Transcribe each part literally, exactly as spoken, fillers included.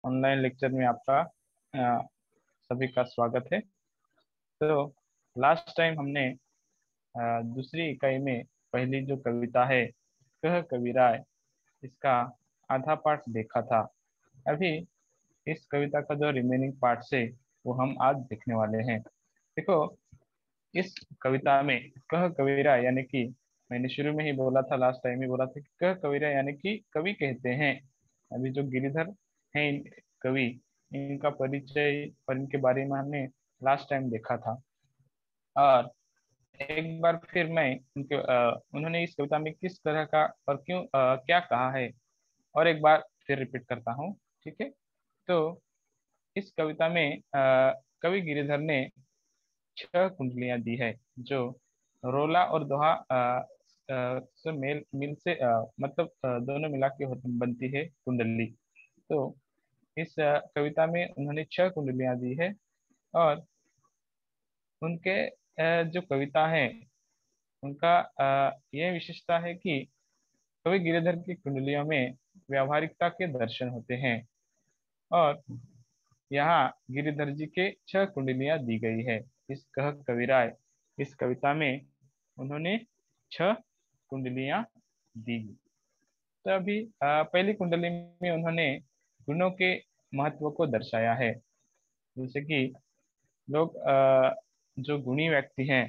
Online lecture में आपका अ, सभी का स्वागत है। तो लास्ट टाइम हमने अ, दूसरी इकाई में पहली जो कविता है कह कबीराय, इसका आधा पार्ट देखा था। अभी इस कविता का जो रिमेनिंग पार्ट है वो हम आज देखने वाले हैं। देखो, इस कविता में कह कबीराय यानी कि मैंने शुरू में ही बोला था, लास्ट टाइम ही बोला था कि कह कबीराय यानी कि कवि कहते हैं। अभी जो गिरिधर हैं इन कवि, इनका परिचय और इनके बारे में हमने लास्ट टाइम देखा था। और एक बार फिर मैं उनके अ, उन्होंने इस कविता में किस तरह का और क्यों अ, क्या कहा है, और एक बार फिर रिपीट करता हूँ। ठीक है। तो इस कविता में अ, कवि गिरिधर ने छह कुंडलियां दी है, जो रोला और दोहा अ, अ, से मेल मिल से अ, मतलब अ, दोनों मिला के होती- बनती है कुंडली। तो इस अ, कविता में उन्होंने छह कुंडलियां दी है। और उनके अ, जो कविता है उनका अ, यह विशेषता है कि कवि गिरिधर की कुंडलियों में व्यावहारिकता के दर्शन होते हैं। और यहाँ गिरिधर जी के छह कुंडलियां दी गई है। इस कह कविराय, इस कविता में उन्होंने छह कुंडलियां दी। तो अभी अ, पहली कुंडली में उन्होंने गुणों के महत्व को दर्शाया है। जैसे कि लोग अ, जो गुणी व्यक्ति हैं,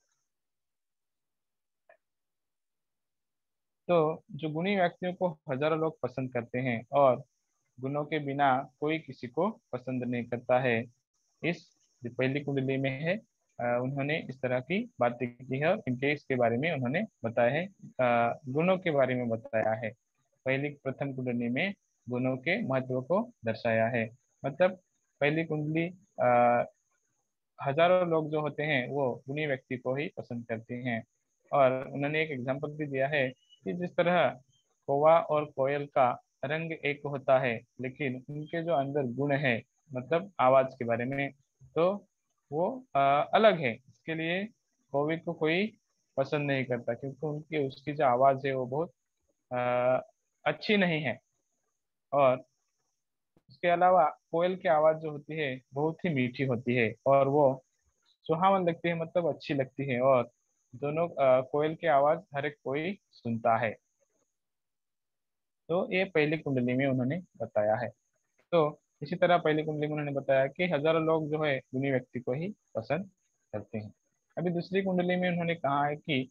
तो जो गुणी व्यक्तियों को हजारों लोग पसंद करते हैं, और गुणों के बिना कोई किसी को पसंद नहीं करता है। इस जो पहली कुंडली में है, अ, उन्होंने इस तरह की बातें की है और इनके इसके बारे में उन्होंने बताया है, अ, गुणों के बारे में बताया है। पहली प्रथम कुंडली में गुणों के महत्व को दर्शाया है। मतलब पहली कुंडली, अ, हजारों लोग जो होते हैं वो गुणी व्यक्ति को ही पसंद करते हैं। और उन्होंने एक एग्जाम्पल भी दिया है कि जिस तरह कौवा और कोयल का रंग एक होता है, लेकिन उनके जो अंदर गुण है, मतलब आवाज के बारे में, तो वो अ, अलग है। इसके लिए कौवे को कोई पसंद नहीं करता, क्योंकि उनकी उसकी जो आवाज है वो बहुत अ, अच्छी नहीं है। और उसके अलावा कोयल की आवाज जो होती है बहुत ही मीठी होती है, और वो सुहावन लगती है, मतलब अच्छी लगती है। और दोनों अ, कोयल की आवाज हर एक कोई सुनता है। तो ये पहली कुंडली में उन्होंने बताया है। तो इसी तरह पहली कुंडली में उन्होंने बताया कि हजारों लोग जो है गुणी व्यक्ति को ही पसंद करते हैं। अभी दूसरी कुंडली में उन्होंने कहा है कि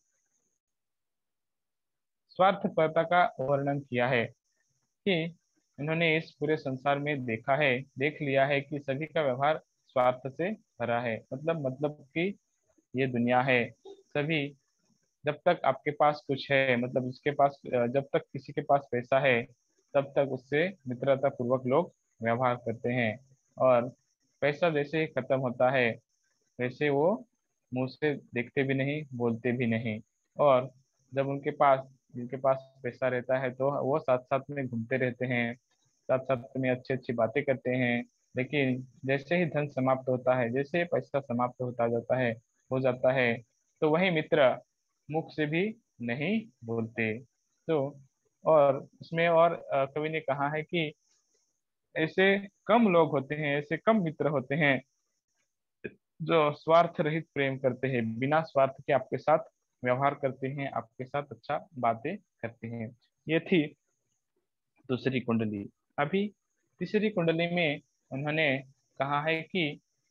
स्वार्थपरता का वर्णन किया है, कि उन्होंने इस पूरे संसार में देखा है, देख लिया है कि सभी का व्यवहार स्वार्थ से भरा है। मतलब मतलब कि ये दुनिया है, सभी, जब तक आपके पास कुछ है, मतलब उसके पास अ, जब तक किसी के पास पैसा है, तब तक उससे मित्रता पूर्वक लोग व्यवहार करते हैं। और पैसा जैसे ही खत्म होता है, वैसे वो मुंह से देखते भी नहीं, बोलते भी नहीं। और जब उनके पास जिनके पास पैसा रहता है, तो वो साथ साथ में घूमते रहते हैं, साथ साथ में अच्छी अच्छी बातें करते हैं। लेकिन जैसे ही धन समाप्त होता है, जैसे ही पैसा समाप्त होता जाता है हो जाता है, तो वही मित्र मुख से भी नहीं बोलते। तो और उसमें और अ, कवि ने कहा है कि ऐसे कम लोग होते हैं, ऐसे कम मित्र होते हैं जो स्वार्थ रहित प्रेम करते हैं, बिना स्वार्थ के आपके साथ व्यवहार करते हैं, आपके साथ अच्छा बातें करते हैं। ये थी दूसरी कुंडली। अभी तीसरी कुंडली में उन्होंने कहा है कि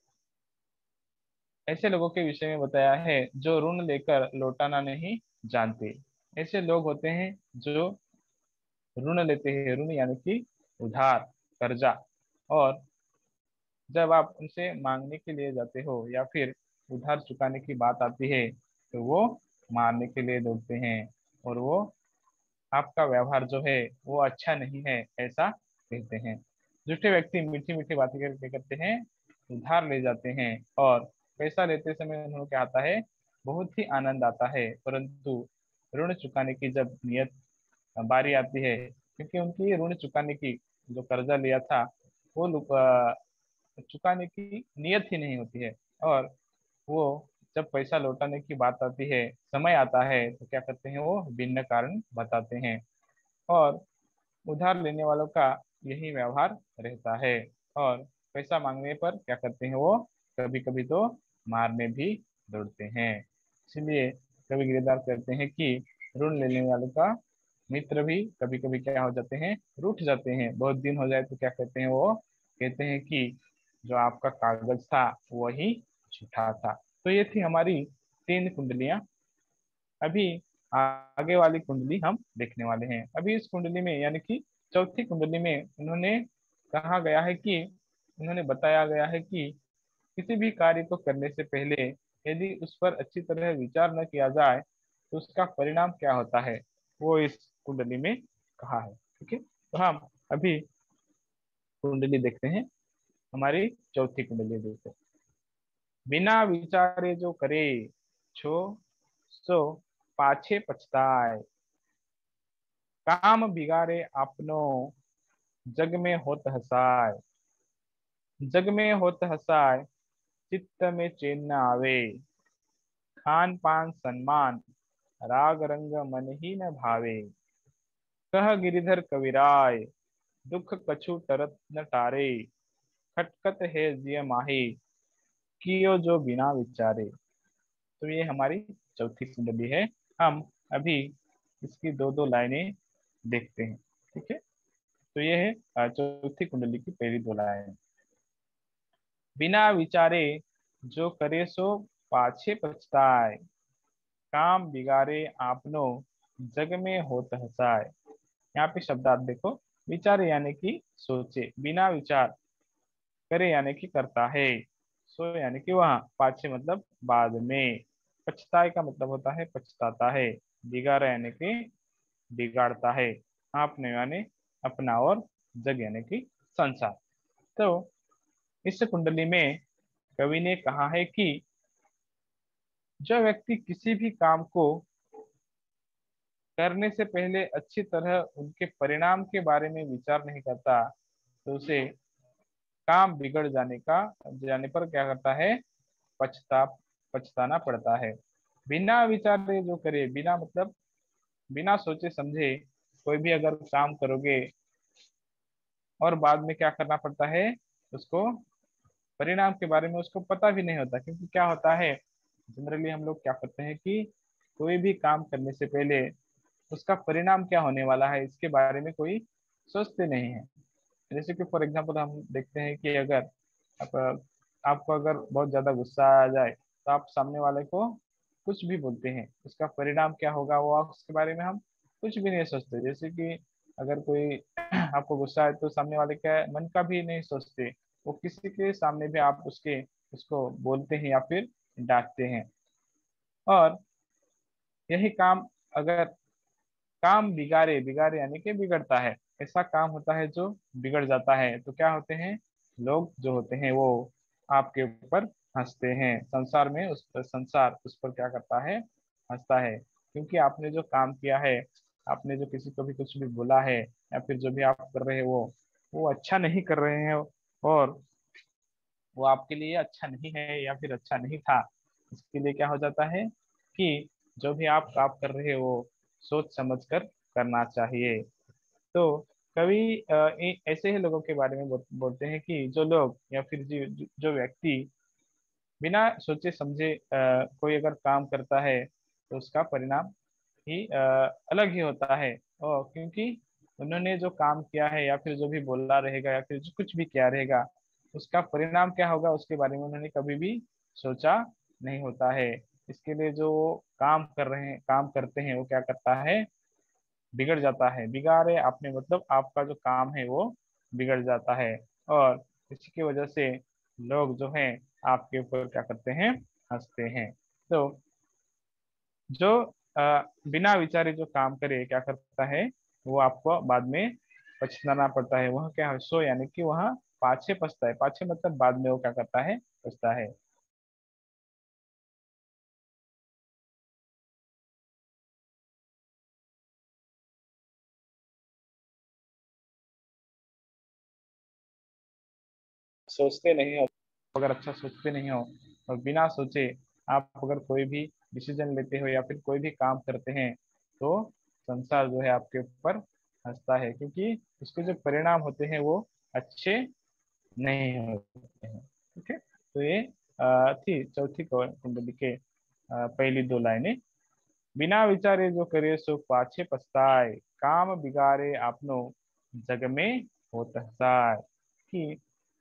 ऐसे लोगों के विषय में बताया है जो ऋण लेकर लौटाना नहीं जानते। ऐसे लोग होते हैं जो ऋण लेते हैं, ऋण यानी कि उधार, कर्जा। और जब आप उनसे मांगने के लिए जाते हो या फिर उधार चुकाने की बात आती है, तो वो मारने के लिए दौड़ते हैं, और वो आपका व्यवहार जो है वो अच्छा नहीं है, ऐसा कहते हैं। झूठे व्यक्ति मीठी मीठी बातें करके करते हैं, उधार ले जाते हैं, और पैसा लेते समय उन्हें क्या आता है, बहुत ही आनंद आता है। परंतु ऋण चुकाने की जब नियत बारी आती है, क्योंकि उनकी ऋण चुकाने की जो कर्जा लिया था वो लु- अ, चुकाने की नियत ही नहीं होती है। और वो जब पैसा लौटाने की बात आती है, समय आता है, तो क्या करते हैं, वो भिन्न कारण बताते हैं। और उधार लेने वालों का यही व्यवहार रहता है। और पैसा मांगने पर क्या करते हैं वो, कभी कभी तो मारने भी दौड़ते हैं। इसलिए कवि गिरदार कहते हैं कि ऋण लेने वाले का मित्र भी कभी कभी क्या हो जाते हैं, रूठ जाते हैं। बहुत दिन हो जाए तो क्या कहते हैं वो, कहते हैं कि जो आपका कागज था वही झूठा था। तो ये थी हमारी तीन कुंडलियां। अभी आगे वाली कुंडली हम देखने वाले हैं। अभी इस कुंडली में यानी कि चौथी कुंडली में उन्होंने कहा गया है कि, उन्होंने बताया गया है कि किसी भी कार्य को करने से पहले यदि उस पर अच्छी तरह विचार न किया जाए तो उसका परिणाम क्या होता है, वो इस कुंडली में कहा है। ठीक है, तो हम अभी कुंडली देखते हैं। हमारी चौथी कुंडली देखते हैं। बिना विचारे जो करे छो सो पाछे पछताए, काम बिगाड़े आपनो जग में होत हसाय, जग में होत हसाय चित्त में चैन न आवे, खान पान सन्मान राग रंग मन ही न भावे, कह गिरिधर कविराय दुख कछु टरत न टारे, खटकत है जिय माही कियो जो बिना विचारे। तो ये हमारी चौथी कुंडली है। हम अभी इसकी दो दो लाइनें देखते हैं। ठीक है, तो ये है अ, चौथी कुंडली की पहली दो लाइन। बिना विचारे जो करे सो पाछे पछताए, काम बिगाड़े आपनो जग में होत हसाय। यहाँ पे शब्दार्थ देखो, विचारे यानी कि सोचे, बिना विचार, करे यानी कि करता है, सो यानी कि वहां, पाछे मतलब बाद में, पछताए का मतलब होता है पछताता है, बिगाड़ा यानी कि बिगाड़ता है, आपने यानी अपना, और जग यानी कि संसार। तो इस कुंडली में कवि ने कहा है कि जो व्यक्ति किसी भी काम को करने से पहले अच्छी तरह उनके परिणाम के बारे में विचार नहीं करता तो उसे काम बिगड़ जाने का जाने पर क्या करता है, पछता पछताना पड़ता है। बिना विचारे जो करे, बिना मतलब बिना सोचे समझे कोई भी अगर काम करोगे और बाद में क्या करना पड़ता है, उसको परिणाम के बारे में उसको पता भी नहीं होता। क्योंकि क्या होता है, जनरली हम लोग क्या करते हैं कि कोई भी काम करने से पहले उसका परिणाम क्या होने वाला है इसके बारे में कोई सोचते नहीं है। जैसे कि फॉर एग्जांपल हम देखते हैं कि अगर आप, आपको अगर बहुत ज्यादा गुस्सा आ जाए तो आप सामने वाले को कुछ भी बोलते हैं, उसका परिणाम क्या होगा वो आप उसके बारे में हम कुछ भी नहीं सोचते। जैसे कि अगर कोई आपको गुस्सा है तो सामने वाले का मन का भी नहीं सोचते, वो किसी के सामने भी आप उसके उसको बोलते हैं या फिर डांटते हैं। और यही काम अगर काम बिगाड़े, बिगाड़े यानी कि बिगड़ता है, ऐसा काम होता है जो बिगड़ जाता है तो क्या होते हैं, लोग जो होते हैं वो आपके ऊपर हंसते हैं। संसार में उस पर, संसार उस पर क्या करता है, हंसता है। क्योंकि आपने जो काम किया है, आपने जो किसी को भी कुछ भी बोला है या फिर जो भी आप कर रहे हैं वो वो अच्छा नहीं कर रहे हैं, और वो आपके लिए अच्छा नहीं है या फिर अच्छा नहीं था। इसके लिए क्या हो जाता है कि जो भी आप काम कर रहे हो वो सोच समझ कर करना चाहिए। तो कवि अ, इ- ऐसे ही लोगों के बारे में बोल, बोलते हैं कि जो लोग या फिर जो जो व्यक्ति बिना सोचे समझे अ, कोई अगर काम करता है तो उसका परिणाम ही अ, अलग ही होता है। और क्योंकि उन्होंने जो काम किया है या फिर जो भी बोला रहेगा या फिर जो कुछ भी किया रहेगा उसका परिणाम क्या होगा उसके बारे में उन्होंने कभी भी सोचा नहीं होता है। इसके लिए जो वो काम कर रहे हैं, काम करते हैं, वो क्या करता है, बिगड़ जाता है। बिगाड़े आपने मतलब आपका जो काम है वो बिगड़ जाता है। और इसी की वजह से लोग जो हैं आपके ऊपर क्या करते हैं, हंसते हैं। तो जो अ, बिना विचारे जो काम करे क्या करता है, वो आपको बाद में पछताना पड़ता है। वह क्या है, सो यानी कि वह पाछे पछता है, पाछे मतलब बाद में वो क्या करता है, पछता है। सोचते नहीं हो, अगर अच्छा सोचते नहीं हो और बिना सोचे आप अगर कोई भी डिसीजन लेते हो या फिर कोई भी काम करते हैं तो संसार जो है आपके ऊपर हंसता है, क्योंकि उसके जो परिणाम होते हैं वो अच्छे नहीं होते हैं। ठीक है, तो ये अ, थी चौथी कुंडली के अ, पहली दो लाइनें। बिना विचारे जो करे सो पाछे पछताए, काम बिगाड़े आपनो जग में होत हसाय। कि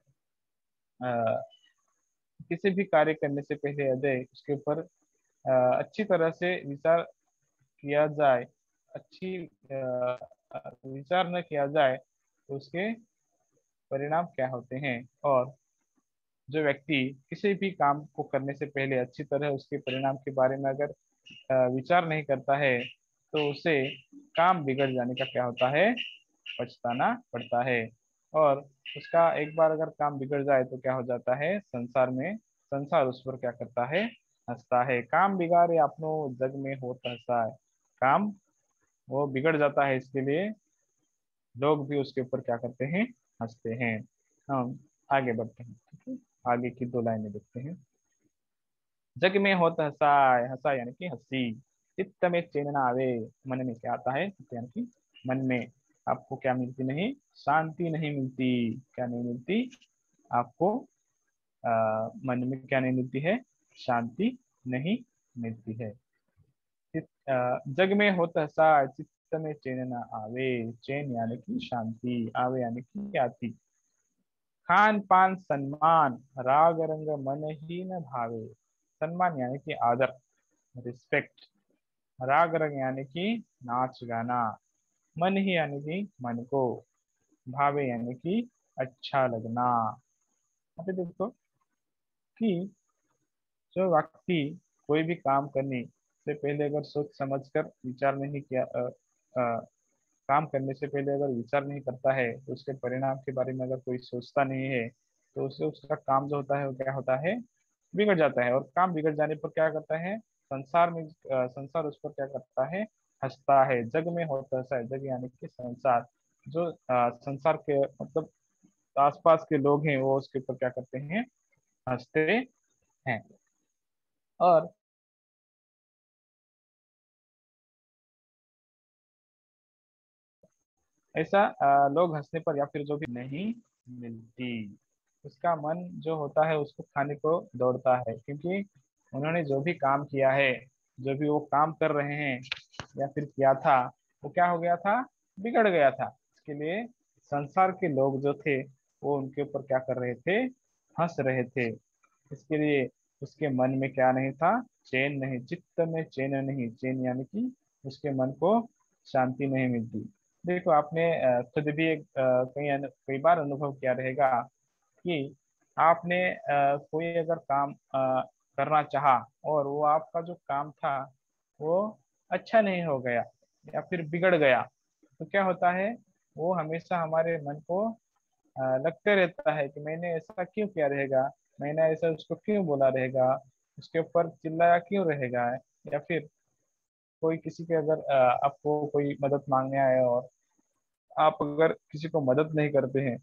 अ, किसी भी कार्य करने से पहले अजय उसके ऊपर अ, अच्छी तरह से विचार किया जाए, अच्छी अ, अ, विचार न किया जाए तो उसके परिणाम क्या होते हैं। और जो व्यक्ति किसी भी काम को करने से पहले अच्छी तरह उसके परिणाम के बारे में अगर अ, विचार नहीं करता है तो उसे काम बिगड़ जाने का क्या होता है, पछताना पड़ता है। और उसका एक बार अगर काम बिगड़ जाए तो क्या हो जाता है, संसार में संसार उस पर क्या करता है, हंसता है। काम बिगाड़े अपनो जग में होता हंसा है, काम वो बिगड़ जाता है, इसके लिए लोग भी उसके ऊपर क्या करते हैं, हंसते हैं। हम आगे बढ़ते हैं। ठीक है, आगे की दो लाइनें देखते हैं। जग में होत हंसाए, हंसा यानी कि हंसी, चित्त में चैन न आवे, मन में क्या आता है, चित्त यानी कि मन में आपको क्या मिलती नहीं, शांति नहीं मिलती। क्या नहीं मिलती आपको, आ, मन में क्या नहीं मिलती है, शांति नहीं मिलती है। चित- अ, जग में होत हंसाए, चित्त में चैन न आवे, चैन यानी कि शांति, आवे यानी कि आती। खान पान सम्मान, राग रंग मन ही न भावे। सम्मान यानी कि आदर, रिस्पेक्ट। राग रंग यानी कि नाच गाना। मन ही यानी कि मन को। भावे यानी कि अच्छा लगना। यहाँ पे देखो कि जो व्यक्ति कोई भी काम करने से पहले अगर सोच समझ कर विचार नहीं किया, अ, अ, काम करने से पहले अगर विचार नहीं करता है तो उसके परिणाम के बारे में अगर कोई सोचता नहीं है तो उससे उसका काम जो होता है वो क्या होता है, बिगड़ जाता है। और काम बिगड़ जाने पर क्या करता है, संसार में अ, संसार उस पर क्या करता है, हंसता है। जग में होता है, जग यानी कि संसार, जो अ, संसार के मतलब आसपास के लोग हैं वो उसके ऊपर क्या करते हैं, हंसते हैं। और ऐसा अ, लोग हंसने पर या फिर जो भी नहीं मिलती, उसका मन जो होता है उसको खाने को दौड़ता है, क्योंकि उन्होंने जो भी काम किया है, जो भी वो काम कर रहे हैं या फिर किया था, वो क्या हो गया था, बिगड़ गया था। इसके लिए संसार के लोग जो थे वो उनके ऊपर क्या कर रहे थे, हंस रहे थे। इसके लिए उसके मन में क्या नहीं था, चैन नहीं, चित्त में चैन नहीं, चैन यानी कि उसके मन को शांति नहीं मिलती। देखो आपने अ, खुद भी एक अ, कई अनु- कई बार अनुभव किया रहेगा कि आपने अ, कोई अगर काम अ, करना चाहा और वो आपका जो काम था वो अच्छा नहीं हो गया या फिर बिगड़ गया, तो क्या होता है, वो हमेशा हमारे मन को अ, लगते रहता है कि मैंने ऐसा क्यों किया रहेगा, मैंने ऐसा उसको क्यों बोला रहेगा, उसके ऊपर चिल्लाया क्यों रहेगा। या फिर कोई किसी के अगर अ, आपको कोई मदद मांगने आए और आप अगर किसी को मदद नहीं करते हैं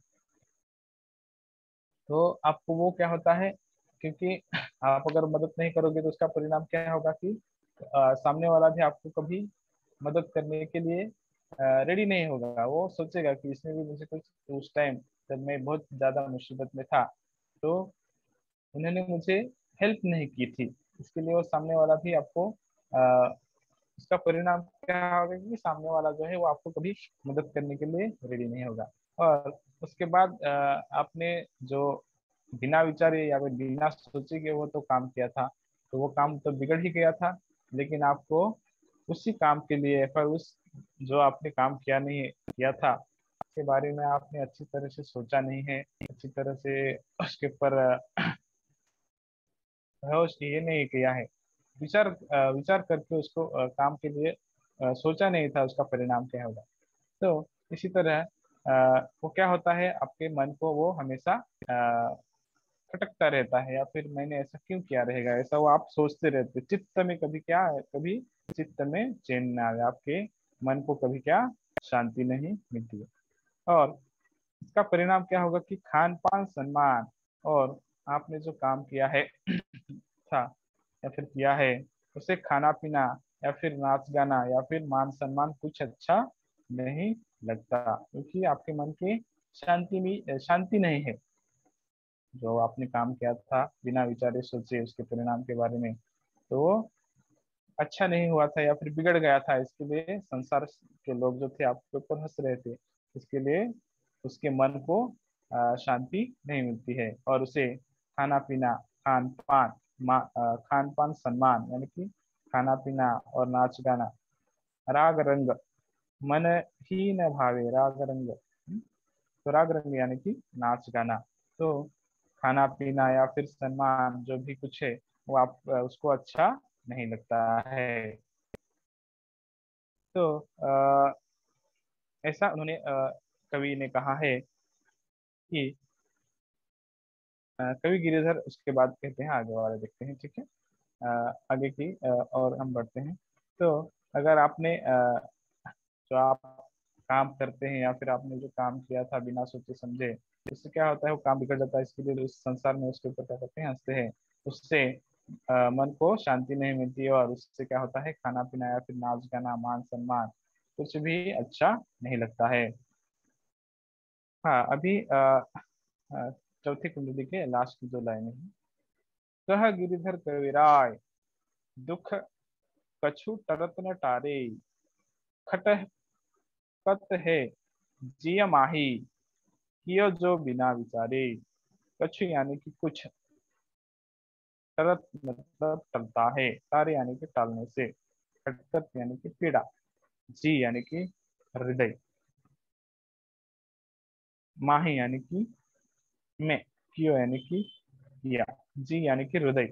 तो आपको वो क्या होता है, क्योंकि आप अगर मदद नहीं करोगे तो उसका परिणाम क्या होगा कि अ, सामने वाला भी आपको कभी मदद करने के लिए रेडी नहीं होगा। वो सोचेगा कि इसने भी मुझे कुछ, उस टाइम जब मैं बहुत ज्यादा मुसीबत में था तो उन्होंने मुझे हेल्प नहीं की थी, इसके लिए वो सामने वाला भी आपको आ, उसका परिणाम क्या होगा कि सामने वाला जो है वो आपको कभी मदद करने के लिए रेडी नहीं होगा। और उसके बाद अ, आपने जो बिना विचारे या फिर बिना सोचे के वो तो काम किया था, तो वो काम तो बिगड़ ही गया था। लेकिन आपको उसी काम के लिए, पर उस जो आपने काम किया नहीं किया था उसके बारे में आपने अच्छी तरह से सोचा नहीं है, अच्छी तरह से उसके ऊपर होश ये नहीं किया है, विचार अ, विचार करके उसको अ, काम के लिए अ, सोचा नहीं था उसका परिणाम क्या होगा। तो इसी तरह अ, वो क्या होता है, आपके मन को वो हमेशा अ, खटकता रहता है, या फिर मैंने ऐसा क्यों किया रहेगा, ऐसा वो आप सोचते रहते। चित्त में कभी क्या है, कभी चित्त में चैन ना आए, आपके मन को कभी क्या शांति नहीं मिलती है। और इसका परिणाम क्या होगा कि खान पान सम्मान, और आपने जो काम किया है था या फिर किया है उसे खाना पीना या फिर नाच गाना या फिर मान सम्मान कुछ अच्छा नहीं लगता, क्योंकि आपके मन की शांति में शांति नहीं है। जो आपने काम किया था बिना विचारे सोचे उसके परिणाम के बारे में, तो वो अच्छा नहीं हुआ था या फिर बिगड़ गया था, इसके लिए संसार के लोग जो थे आपके ऊपर हंस रहे थे। इसके लिए उसके मन को अ, शांति नहीं मिलती है, और उसे खाना पीना, खान पान, मा- अ, खान पान सम्मान यानी कि खाना पीना और नाच गाना, राग रंग मन ही न भावे, राग रंग। हम्म, तो राग रंग यानी कि नाच गाना। तो खाना पीना या फिर सम्मान जो भी कुछ है वो आप अ, उसको अच्छा नहीं लगता है। तो आ, ऐसा उन्होंने अ, कवि ने कहा है कि अ, कवि गिरिधर उसके बाद कहते हैं, आगे वाला देखते हैं, ठीक है। अ, आगे की अ, और हम बढ़ते हैं। तो अगर आपने अ, जो आप काम करते हैं या फिर आपने जो काम किया था बिना सोचे समझे, उससे क्या होता है, वो काम बिगड़ जाता है। इसके लिए उस संसार में उसके ऊपर क्या करते हैं, हंसते हैं। उससे अ, मन को शांति नहीं मिलती, और उससे क्या होता है, खाना पीना या फिर नाच गाना, मान सम्मान कुछ भी अच्छा नहीं लगता है। हाँ, अभी अ, अ, चौथी कुंडली के लास्ट की जो लाइन है, कह गिरिधर कविराय दुख कछु टरत न टारे, खटह कत है जिय माही, कियो जो बिना विचारे। कछु यानी कि कुछ, टरत मतलब टलता है, टारे यानी कि टालने से, खटकत यानी कि पीड़ा, जी यानी कि हृदय, माही यानी कि मैं, कियो यानी कि किया, जी यानी कि हृदय।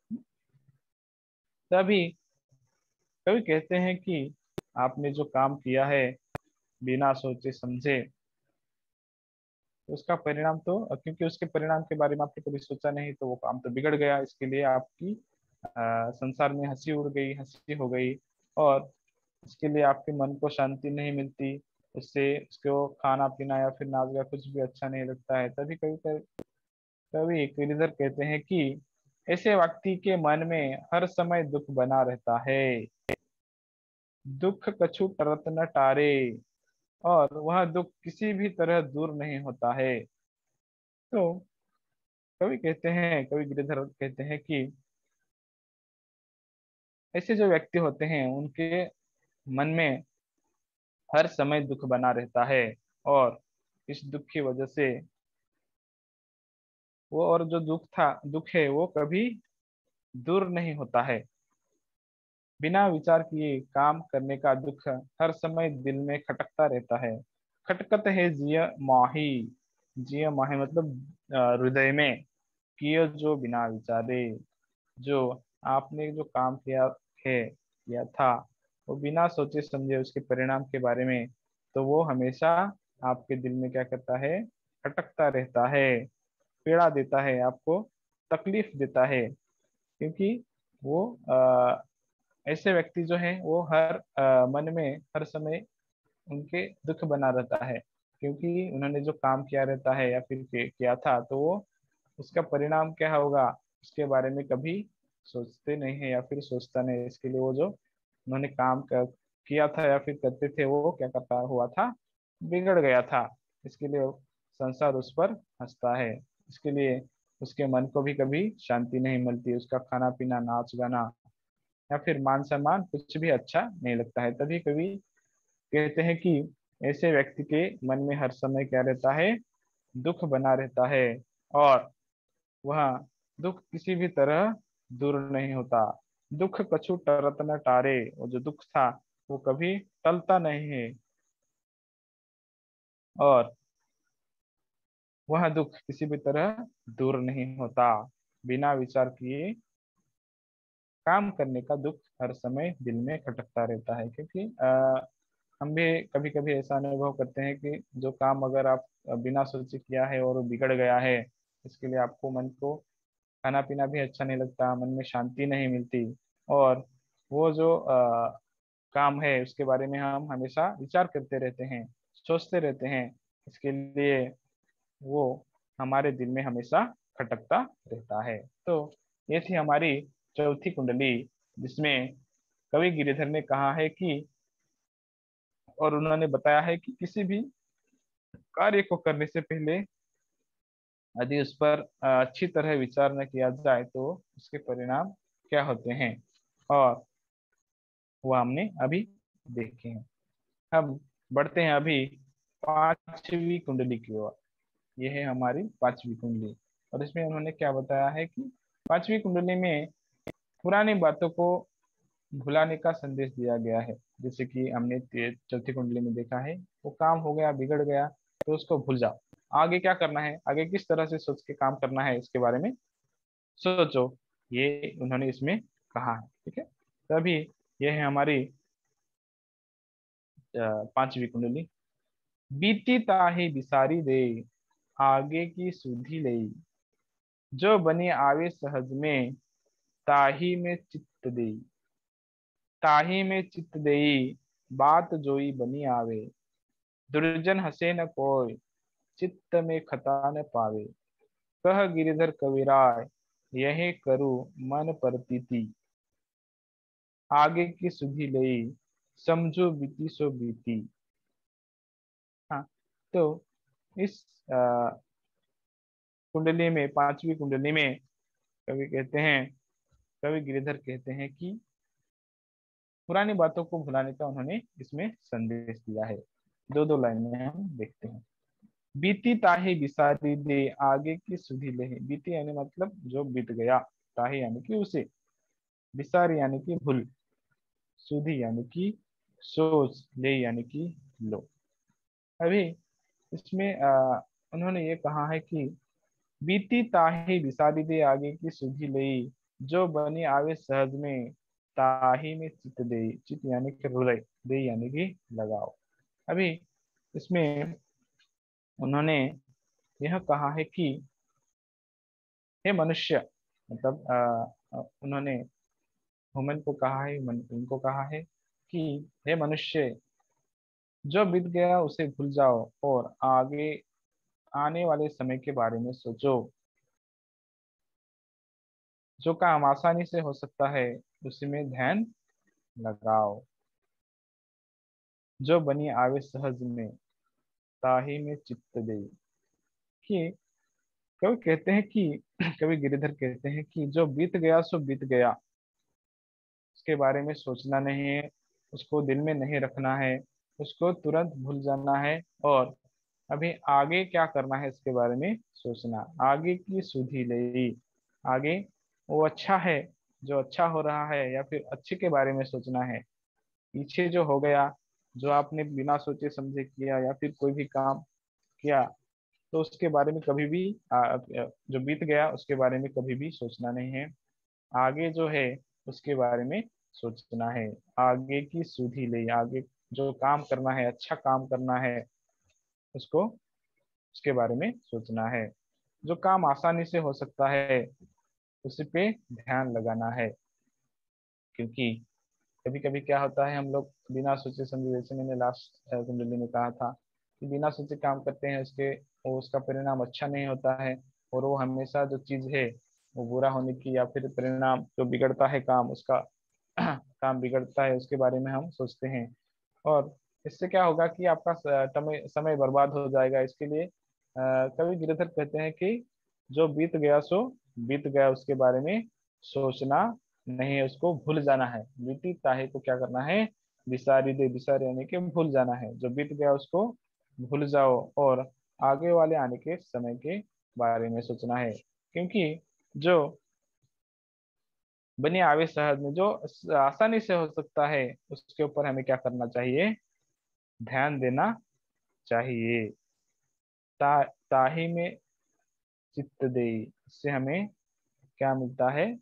तभी कभी कहते हैं कि आपने जो काम किया है बिना सोचे समझे, तो उसका परिणाम तो, क्योंकि उसके परिणाम के बारे में आपने कभी सोचा नहीं, तो वो काम तो बिगड़ गया। इसके लिए आपकी अ, संसार में हंसी उड़ गई, हंसी हो गई, और इसके लिए आपके मन को शांति नहीं मिलती। उससे उसको खाना पीना या फिर नाच गाना कुछ भी अच्छा नहीं लगता है। तभी कभी कभी गिरिधर कहते हैं कि ऐसे व्यक्ति के मन में हर समय दुख बना रहता है, दुख कछु टरत न टारे, और वह दुख किसी भी तरह दूर नहीं होता है। तो कवि कहते हैं, कवि गिरिधर कहते हैं कि ऐसे जो व्यक्ति होते हैं उनके मन में हर समय दुख बना रहता है, और इस दुख की वजह से वो, और जो दुख था, दुख है वो कभी दूर नहीं होता है। बिना विचार किए काम करने का दुख हर समय दिल में खटकता रहता है। खटकत है जिय माही, जिय माही मतलब अ, हृदय में, कियो जो बिना विचारे, जो आपने जो काम किया है, किया था, वो बिना सोचे समझे उसके परिणाम के बारे में, तो वो हमेशा आपके दिल में क्या करता है, खटकता रहता है, पीड़ा देता है, आपको तकलीफ देता है। क्योंकि वो अ, ऐसे व्यक्ति जो हैं वो हर अ, मन में हर समय उनके दुख बना रहता है, क्योंकि उन्होंने जो काम किया रहता है या फिर कि- किया था, तो वो उसका परिणाम क्या होगा उसके बारे में कभी सोचते नहीं है या फिर सोचता नहीं। इसके लिए वो जो उन्होंने काम कर, किया था या फिर करते थे, वो क्या करता हुआ था, बिगड़ गया था। इसके लिए संसार उस पर हंसता है। इसके लिए उसके मन को भी कभी शांति नहीं मिलती, उसका खाना पीना, नाच गाना या फिर मान सम्मान कुछ भी अच्छा नहीं लगता है। तभी कभी कहते हैं कि ऐसे व्यक्ति के मन में हर समय क्या रहता है, दुख बना रहता है, और वह दुख किसी भी तरह दूर नहीं होता। दुख कछु टरत न टारे, वो जो दुख था वो कभी टलता नहीं है, और वह दुख किसी भी तरह दूर नहीं होता। बिना विचार किए काम करने का दुख हर समय दिल में खटकता रहता है। क्योंकि आ, हम भी कभी कभी ऐसा अनुभव करते हैं कि जो काम अगर आप बिना सोचे किया है और वो बिगड़ गया है, इसके लिए आपको मन को खाना पीना भी अच्छा नहीं लगता, मन में शांति नहीं मिलती, और वो जो अ, काम है उसके बारे में हम हमेशा विचार करते रहते हैं, सोचते रहते हैं। इसके लिए वो हमारे दिल में हमेशा खटकता रहता है। तो ये थी हमारी चौथी कुंडली, जिसमें कवि गिरिधर ने कहा है कि और उन्होंने बताया है कि किसी भी कार्य को करने से पहले यदि उस पर अ, अच्छी तरह विचार न किया जाए तो उसके परिणाम क्या होते हैं, और वो हमने अभी देखे हैं। हम बढ़ते हैं अभी पांचवी कुंडली की ओर। ये है हमारी पांचवी कुंडली, और इसमें उन्होंने क्या बताया है कि पांचवी कुंडली में पुरानी बातों को भुलाने का संदेश दिया गया है। जैसे कि हमने ते- चौथी कुंडली में देखा है, वो काम हो गया, बिगड़ गया, तो उसको भूल जाओ। आगे क्या करना है, आगे किस तरह से सोच के काम करना है, इसके बारे में सोचो, ये उन्होंने इसमें कहा है। ठीक है, तो अभी ये है हमारी अ, पांचवी कुंडली। बीती ताही बिसारी दे, आगे की सुधी ले, जो बनी आवे सहज में, ताही में चित्त दे, ताही में चित्त देई, बात जोई बनी आवे, दुर्जन हसे न कोय, चित्त में खता न पावे, कह गिरिधर कविराय, यही करू मन परतीति, आगे की सुधि लई, समझो बीती सो बीती। हाँ, तो इस अ, कुंडली में, पांचवी कुंडली में कवि कहते हैं, कवि गिरिधर कहते हैं कि पुरानी बातों को भुलाने का उन्होंने इसमें संदेश दिया है। दो दो लाइनें हम देखते हैं। बीती ताही बिसारी दे, आगे की सुधि ले। बीती यानी मतलब जो बीत गया, ताही यानी कि उसे, बिसारी यानी कि भूल, सुधि यानी कि सोच, ले यानी कि लो। अभी इसमें आ, उन्होंने ये कहा है कि बीती ताही बिसारी दे, आगे की सुधि लई, जो बनी आवे सहज में, ताही में चित दे। चित यानी कि हृदय, दे यानी कि लगाओ। अभी इसमें उन्होंने यह कहा है कि हे मनुष्य, मतलब अ, अ, उन्होंने हुमन को कहा है, हुमन उनको कहा है कि हे मनुष्य, जो बीत गया उसे भूल जाओ और आगे आने वाले समय के बारे में सोचो। जो काम आसानी से हो सकता है उसी में ध्यान लगाओ, जो बनी आवे सहज में, ताही में चित्त दे। कि कवि कहते हैं कि कवि गिरिधर कहते हैं कि जो बीत गया सो बीत गया, उसके बारे में सोचना नहीं है, उसको दिल में नहीं रखना है, उसको तुरंत भूल जाना है, और अभी आगे क्या करना है इसके बारे में सोचना। आगे की सुधि ले, आगे वो अच्छा है, जो अच्छा हो रहा है या फिर अच्छे के बारे में सोचना है। पीछे जो हो गया, जो आपने बिना सोचे समझे किया या फिर कोई भी काम किया, तो उसके बारे में कभी भी आ, जो बीत गया उसके बारे में कभी भी सोचना नहीं है। आगे जो है उसके बारे में सोचना है। आगे की सुधि ले, आगे जो काम करना है, अच्छा काम करना है, उसको उसके बारे में सोचना है। जो काम आसानी से हो सकता है उसी पे ध्यान लगाना है। क्योंकि कभी कभी क्या होता है, हम लोग बिना सोचे समझे, जैसे मैंने लास्ट कुंडली में कहा था कि बिना सोचे काम करते हैं, उसके वो उसका परिणाम अच्छा नहीं होता है, और वो हमेशा जो चीज है वो बुरा होने की, या फिर परिणाम जो बिगड़ता है काम उसका काम बिगड़ता है उसके बारे में हम सोचते हैं। और इससे क्या होगा कि आपका स- समय समय बर्बाद हो जाएगा। इसके लिए अ, कवि गिरधर कहते हैं कि जो बीत गया सो बीत गया, उसके बारे में सोचना नहीं है, उसको भूल जाना है। बीती ताहे को क्या करना है, बिसारी दे, बिसारी यानी कि भूल जाना है। जो बीत गया उसको भूल जाओ और आगे वाले आने के समय के बारे में सोचना है। क्योंकि जो बनी आवे शहर में जो आसानी से हो सकता है उसके ऊपर हमें क्या करना चाहिए, ध्यान देना चाहिए। ता, ताही में चित्त दे, इससे हमें क्या मिलता है,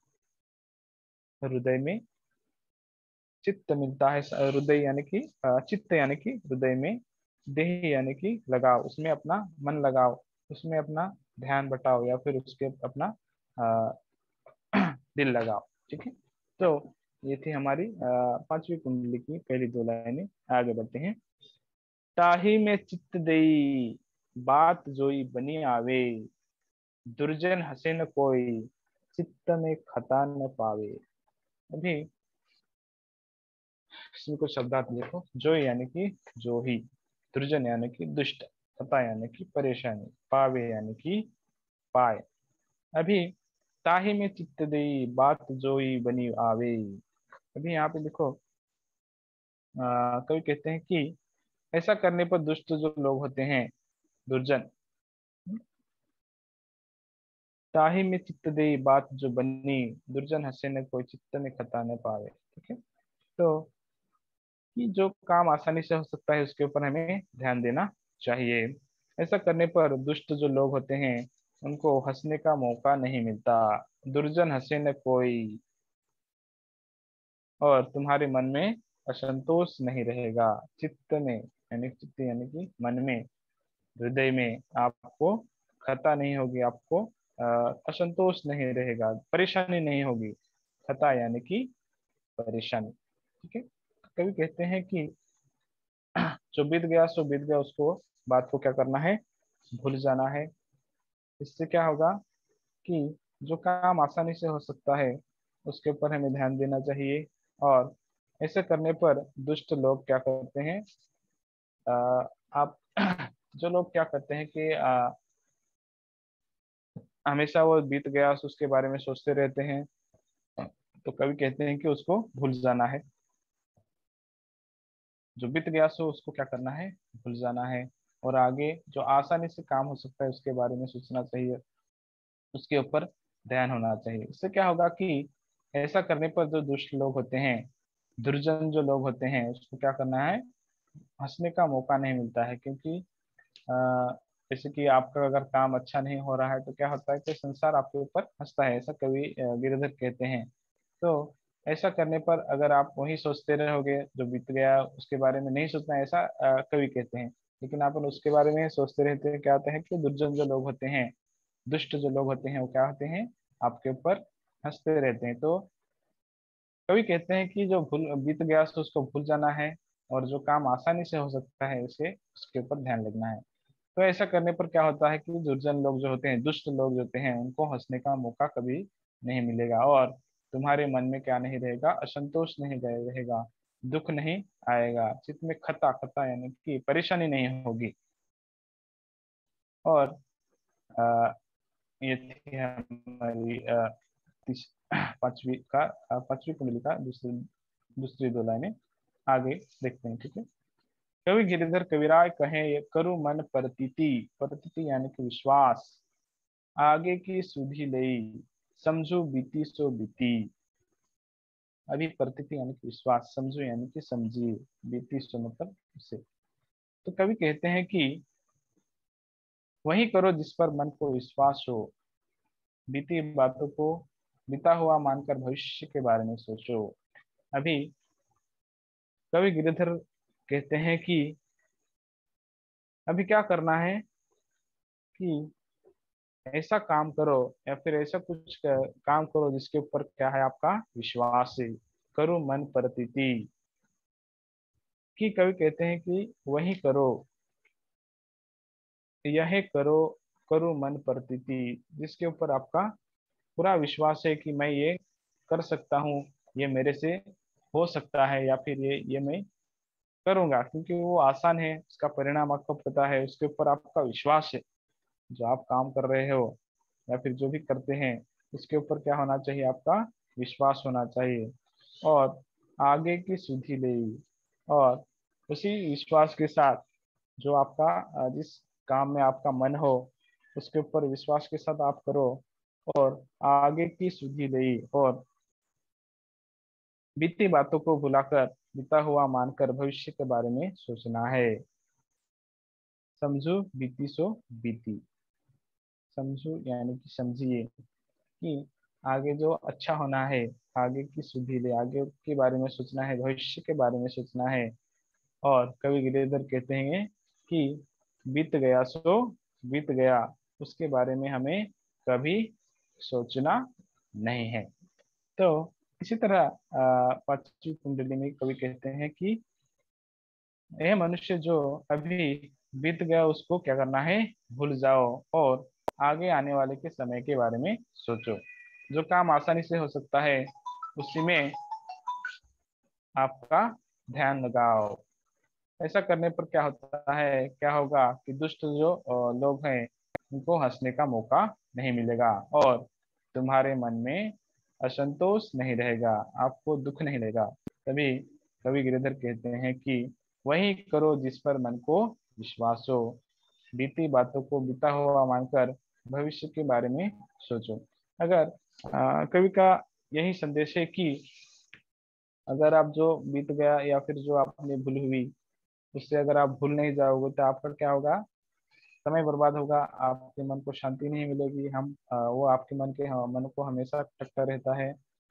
हृदय में चित्त मिलता है। हृदय यानी कि अ, चित्त यानी कि हृदय में, देह यानी कि लगाओ, उसमें अपना मन लगाओ, उसमें अपना ध्यान बटाओ, या फिर उसके अपना अ, दिल लगाओ। ठीक है, तो ये थी हमारी अ, पांचवी कुंडली की पहली दो लाइनें। आगे बढ़ते हैं। ताही में चित्त देई, बात जोई बनी आवे, दुर्जन हसे न कोई, चित्त में खता न पावे। अभी इसमें कुछ शब्दार्थ देखो। जो यानी कि जो ही, दुर्जन यानी कि दुष्ट, खता यानी कि परेशानी, पावे यानी कि पाए। अभी ताही में चित्त दई बात जोई बनी आवे। अभी यहाँ पे देखो, आ, कवि कहते हैं कि ऐसा करने पर दुष्ट जो लोग होते हैं, दुर्जन, ताही में चित्त दई बात जो बनी, दुर्जन हंसे न कोई चित्त में खता न पावे। ठीक है, तो कि जो काम आसानी से हो सकता है उसके ऊपर हमें ध्यान देना चाहिए। ऐसा करने पर दुष्ट जो लोग होते हैं उनको हंसने का मौका नहीं मिलता। दुर्जन हंसे न कोई, और तुम्हारे मन में असंतोष नहीं रहेगा। चित्त में यानी चित्त यानी कि मन में, हृदय में आपको खता नहीं होगी, आपको अ, असंतोष नहीं रहेगा, परेशानी नहीं होगी। खता यानी कि परेशानी। ठीक है, कभी कहते हैं कि जो बीत गया सो बीत गया, उसको, बात को क्या करना है, भूल जाना है। इससे क्या होगा कि जो काम आसानी से हो सकता है उसके ऊपर हमें ध्यान देना चाहिए। और ऐसे करने पर दुष्ट लोग क्या करते हैं, आ, आप जो लोग क्या करते हैं कि आ, हमेशा वो बीत गया सो उसके बारे में सोचते रहते हैं, तो कभी कहते हैं कि उसको भूल जाना है। जो बीत गया सो उसको क्या करना है, भूल जाना है। और आगे जो आसानी से काम हो सकता है उसके बारे में सोचना चाहिए, उसके ऊपर ध्यान होना चाहिए। इससे क्या होगा कि ऐसा करने पर जो दुष्ट लोग होते हैं, दुर्जन जो लोग होते हैं, उसको क्या करना है, हंसने का मौका नहीं मिलता है। क्योंकि अ, जैसे कि आपका अगर काम अच्छा नहीं हो रहा है तो क्या होता है कि संसार आपके ऊपर हंसता है, ऐसा कवि अ, गिरिधर कहते हैं। तो ऐसा करने पर अगर आप वही सोचते रहोगे, जो बीत गया उसके बारे में नहीं सोचना है, ऐसा अ, कवि कहते हैं। लेकिन आप उसके बारे में सोचते रहते हैं, क्या होता है कि दुर्जन जो लोग होते हैं, दुष्ट जो लोग होते हैं, वो क्या होते हैं, आपके ऊपर हंसते रहते हैं। तो कवि कहते हैं कि जो भूल बीत गया सो उसको भूल जाना है, और जो काम आसानी से हो सकता है उसे उसके ऊपर ध्यान लगना है। तो ऐसा करने पर क्या होता है कि दुर्जन लोग जो होते हैं, दुष्ट लोग जो होते हैं, उनको हंसने का मौका कभी नहीं मिलेगा। और तुम्हारे मन में क्या नहीं रहेगा, असंतोष नहीं रहेगा, दुख नहीं आएगा, चित्त में खता, खता यानी कि परेशानी नहीं होगी। और आ, ये थी हमारी अ, तीस- पांचवी का अ, पांचवी कुंडली का दूसरी दूसरी दो लाइनें। आगे देखते हैं। ठीक है, कवि गिरिधर कविराय कहे, ये करु मन प्रतीति, प्रतीति यानी कि विश्वास, आगे की सुधि लई, समझू बीती सो बीती। अभी प्रतीति यानी कि विश्वास, समझो यानी कि समझिए, बीती सो मतलब उसे। तो कवि कहते हैं कि वही करो जिस पर मन को विश्वास हो, बीती बातों को बीता हुआ मानकर भविष्य के बारे में सोचो। अभी कवि गिरिधर कहते हैं कि अभी क्या करना है कि ऐसा काम करो, या फिर ऐसा कुछ क- काम करो जिसके ऊपर क्या है, आपका विश्वास है। करो मन प्रतीति, कि कवि कहते हैं कि वही करो, यह करो, करो मन प्रतीति, जिसके ऊपर आपका पूरा विश्वास है कि मैं ये कर सकता हूँ, ये मेरे से हो सकता है, या फिर ये ये मैं करूंगा, क्योंकि वो आसान है, उसका परिणाम आपको पता है, उसके ऊपर आपका विश्वास है। जो आप काम कर रहे हो या फिर जो भी करते हैं, उसके ऊपर क्या होना चाहिए, आपका विश्वास होना चाहिए। और आगे की सुधि ले, और उसी विश्वास के साथ जो आपका अ, जिस काम में आपका मन हो उसके ऊपर विश्वास के साथ आप करो। और आगे की सुधि ले, और बीती बातों को भुलाकर बीता हुआ मानकर भविष्य के बारे में सोचना है। समझो बीती सो बीती, समझो यानी कि समझिए कि आगे जो अच्छा होना है, आगे की सुधि ले, आगे के बारे में सोचना है, भविष्य के बारे में सोचना है। और कवि गिरिधर कहते हैं कि बीत गया सो बीत गया, उसके बारे में हमें कभी सोचना नहीं है। तो इसी तरह अ, पांचवी कुंडली में कवि कहते हैं कि यह मनुष्य जो अभी बीत गया उसको क्या करना है, भूल जाओ, और आगे आने वाले के समय के बारे में सोचो। जो काम आसानी से हो सकता है उसी में आपका ध्यान लगाओ। ऐसा करने पर क्या होता है, क्या होगा कि दुष्ट जो अ, लोग हैं उनको हंसने का मौका नहीं मिलेगा, और तुम्हारे मन में असंतोष नहीं रहेगा, आपको दुख नहीं रहेगा। तभी कवि गिरिधर कहते हैं कि वही करो जिस पर मन को विश्वास हो, बीती बातों को बीता हुआ मानकर भविष्य के बारे में सोचो। अगर अ, कवि का यही संदेश है कि अगर आप जो बीत गया या फिर जो आपने भूल हुई, उससे अगर आप भूल नहीं जाओगे तो आपका क्या होगा, समय बर्बाद होगा, आपके मन को शांति नहीं मिलेगी। हम अ, वो आपके मन के हाँ, मन को हमेशा खटकता रहता है।